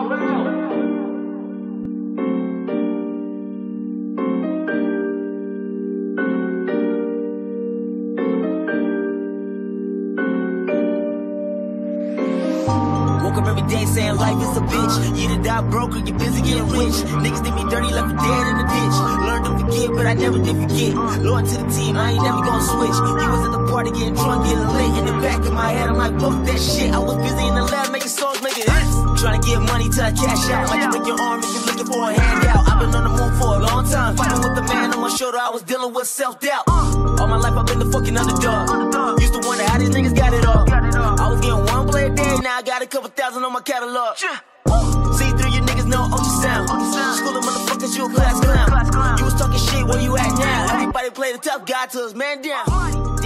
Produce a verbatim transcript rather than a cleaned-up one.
Woke up every day saying life is a bitch. You to die broke or you busy getting rich. Niggas did me dirty, left me dead in the ditch. Learned to forget, but I never did forget. Loyal to the team, I ain't never gonna switch. You was at the party getting drunk, getting lit. In the back of my head, I'm like, fuck that shit. I was busy in the lab making songs, making hits. Trying to get money till I cash out. Like you break your arm if you're looking for a handout. I've been on the move for a long time. Fighting with the man on my shoulder, I was dealing with self-doubt. All my life I've been the fucking underdog. Used to wonder how these niggas got it all. I was getting one play a day, now I got a couple thousand on my catalog. See through your niggas know ultrasound. School of motherfuckers, you a class clown. You was talking shit, where you at now? Everybody play the tough guy till his man down.